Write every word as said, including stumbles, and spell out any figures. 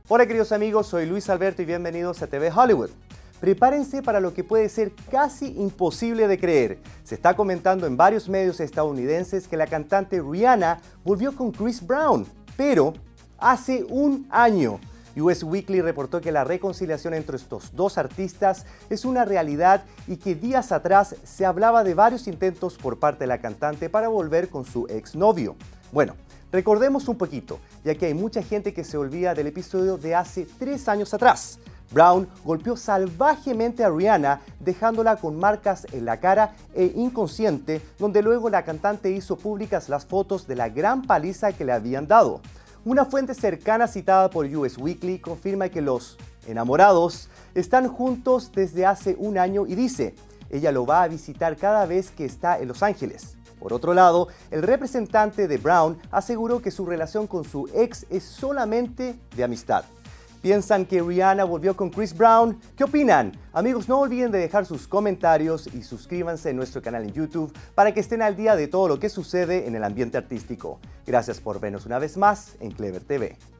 Hola queridos amigos, soy Luis Alberto y bienvenidos a T V Hollywood. Prepárense para lo que puede ser casi imposible de creer. Se está comentando en varios medios estadounidenses que la cantante Rihanna volvió con Chris Brown, pero hace un año. U S Weekly reportó que la reconciliación entre estos dos artistas es una realidad y que días atrás se hablaba de varios intentos por parte de la cantante para volver con su exnovio. Bueno, recordemos un poquito, ya que hay mucha gente que se olvida del episodio de hace tres años atrás. Brown golpeó salvajemente a Rihanna, dejándola con marcas en la cara e inconsciente, donde luego la cantante hizo públicas las fotos de la gran paliza que le habían dado. Una fuente cercana citada por U S Weekly confirma que los enamorados están juntos desde hace un año y dice, ella lo va a visitar cada vez que está en Los Ángeles. Por otro lado, el representante de Brown aseguró que su relación con su ex es solamente de amistad. ¿Piensan que Rihanna volvió con Chris Brown? ¿Qué opinan? Amigos, no olviden de dejar sus comentarios y suscríbanse a nuestro canal en YouTube para que estén al día de todo lo que sucede en el ambiente artístico. Gracias por vernos una vez más en Clever T V.